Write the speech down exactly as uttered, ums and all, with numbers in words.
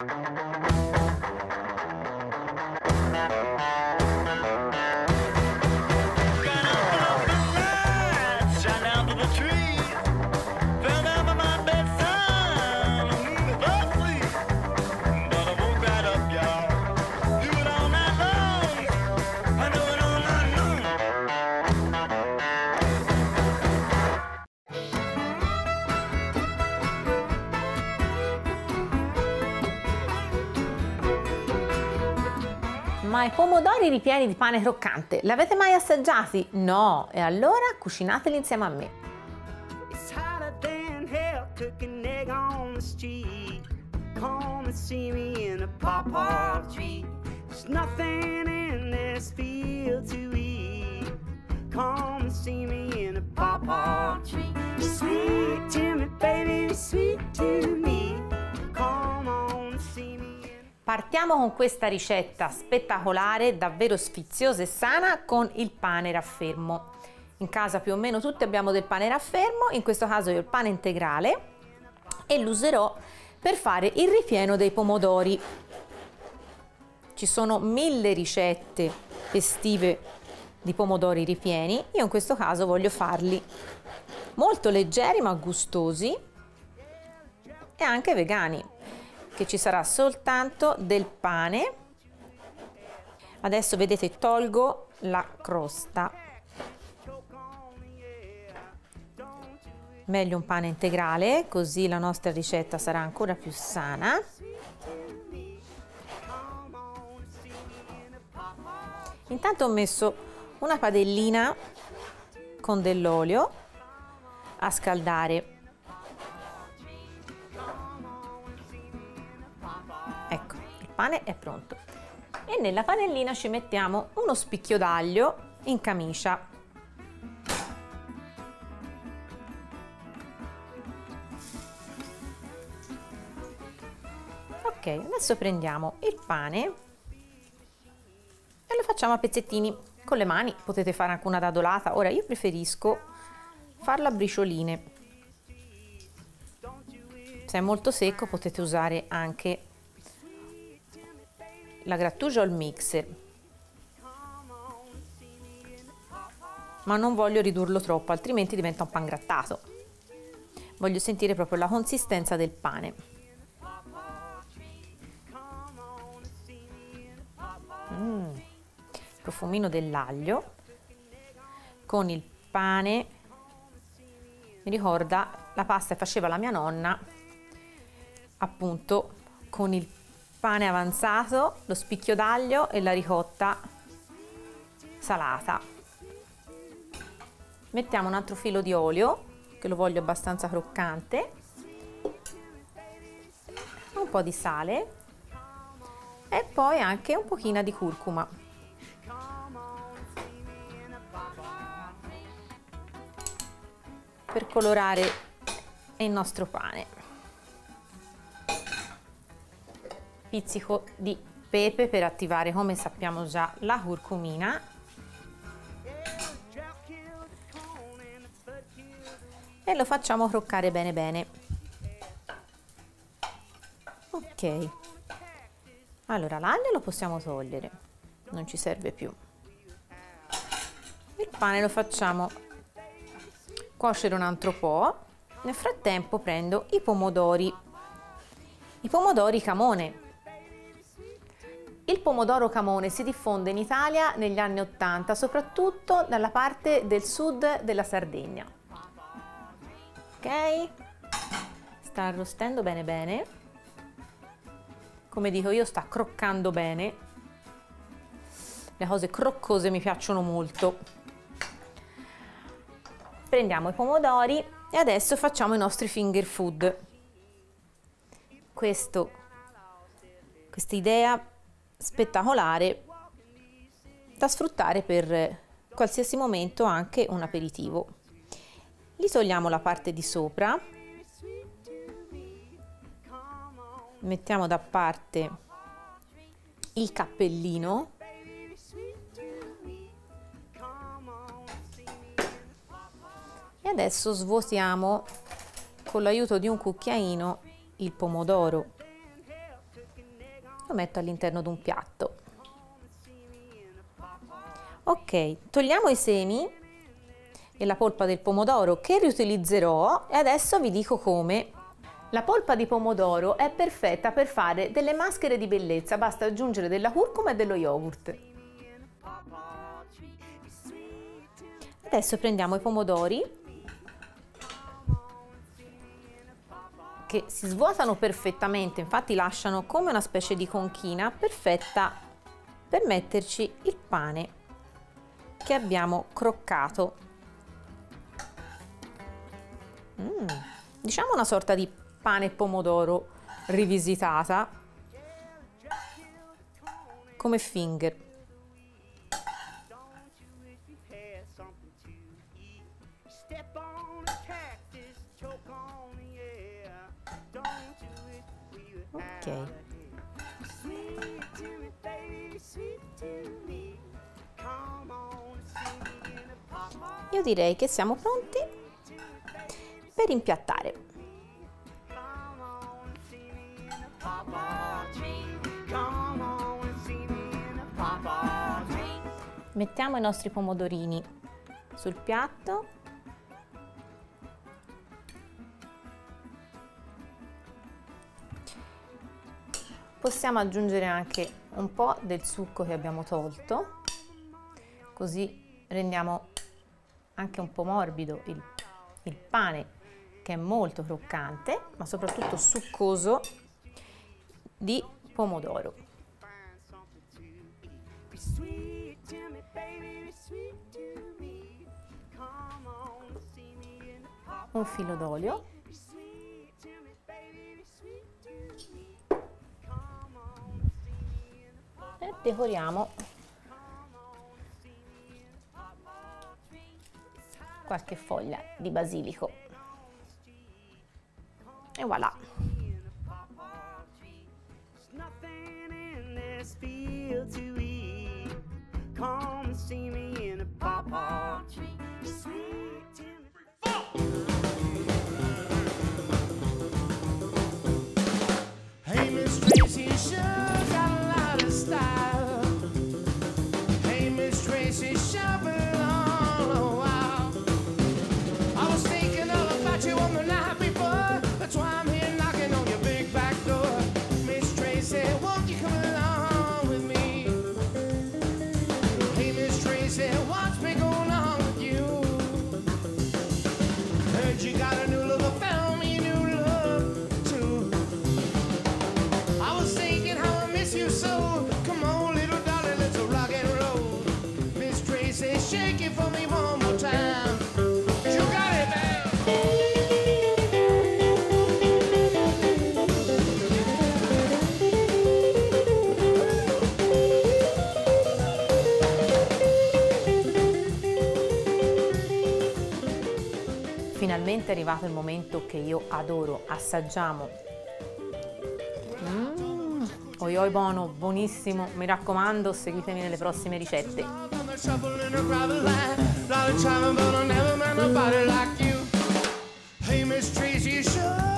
Ma i pomodori ripieni di pane croccante, l'avete mai assaggiati? No? E allora cucinateli insieme a me. It's hotter than hell, cooking egg on the street. Come and see me in a pawpaw tree. There's nothing in this field to eat. Come and see me in a pawpaw tree. Sweet to me, baby, sweet to me. Come on and see me. Partiamo con questa ricetta spettacolare, davvero sfiziosa e sana, con il pane raffermo. In casa più o meno tutti abbiamo del pane raffermo, in questo caso io ho il pane integrale e lo userò per fare il ripieno dei pomodori. Ci sono mille ricette estive di pomodori ripieni, io in questo caso voglio farli molto leggeri ma gustosi e anche vegani, che ci sarà soltanto del pane. Adesso vedete, tolgo la crosta. Meglio un pane integrale, così la nostra ricetta sarà ancora più sana. Intanto ho messo una padellina con dell'olio a scaldare. Ecco, il pane è pronto. E nella padellina ci mettiamo uno spicchio d'aglio in camicia. Ok, adesso prendiamo il pane e lo facciamo a pezzettini con le mani. Potete fare anche una dadolata, ora io preferisco farlo a bricioline. Se è molto secco potete usare anche la grattugia o il mixer, ma non voglio ridurlo troppo, altrimenti diventa un pan grattato. Voglio sentire proprio la consistenza del pane. Mm. Profumino dell'aglio con il pane mi ricorda la pasta che faceva la mia nonna, appunto con il pane avanzato, lo spicchio d'aglio e la ricotta salata. Mettiamo un altro filo di olio, che lo voglio abbastanza croccante, un po' di sale e poi anche un pochino di curcuma. Per colorare il nostro pane. Pizzico di pepe per attivare, come sappiamo già, la curcumina. E lo facciamo croccare bene bene. Ok. Allora l'aglio lo possiamo togliere, non ci serve più. Il pane lo facciamo cuocere un altro po'. Nel frattempo prendo i pomodori, i pomodori camone. Il pomodoro camone si diffonde in Italia negli anni ottanta, soprattutto dalla parte del sud della Sardegna. Ok? Sta arrostendo bene bene. Come dico io, sta croccando bene. Le cose croccose mi piacciono molto. Prendiamo i pomodori e adesso facciamo i nostri finger food. Questo, questa idea spettacolare da sfruttare per qualsiasi momento, anche un aperitivo. Li togliamo la parte di sopra, mettiamo da parte il cappellino e adesso svuotiamo con l'aiuto di un cucchiaino il pomodoro. lo metto all'interno di un piatto. Ok, togliamo i semi e la polpa del pomodoro che riutilizzerò e adesso vi dico come. La polpa di pomodoro è perfetta per fare delle maschere di bellezza, basta aggiungere della curcuma e dello yogurt. Adesso prendiamo i pomodori che si svuotano perfettamente, infatti lasciano come una specie di conchina perfetta per metterci il pane che abbiamo croccato. Mm, diciamo una sorta di pane e pomodoro rivisitata come finger. Ok. Io direi che siamo pronti per impiattare. Mettiamo i nostri pomodorini sul piatto. Possiamo aggiungere anche un po' del succo che abbiamo tolto, così rendiamo anche un po' morbido il, il pane, che è molto croccante, ma soprattutto succoso di pomodoro. Un filo d'olio. E decoriamo qualche foglia di basilico e voilà. Hey, Miss Tracy, you sure got a lot of style. Hey, Miss Tracy, sure belong a while. I was thinking all about you on the night before. That's why I'm here knocking on your big back door. Miss Tracy, won't you come along with me? Hey, Miss Tracy, what's been going on with you? Heard you got a new look, I found me a new love too. I was thinking how I miss you so. Come on, little darling, let's rock and roll. Miss Tracy, shake it for me one more time. You got it, man. Finalmente è arrivato il momento che io adoro, assaggiamo. Mm, oi oi buono, buonissimo, mi raccomando, seguitemi nelle prossime ricette. Hey, Miss Tracy, sure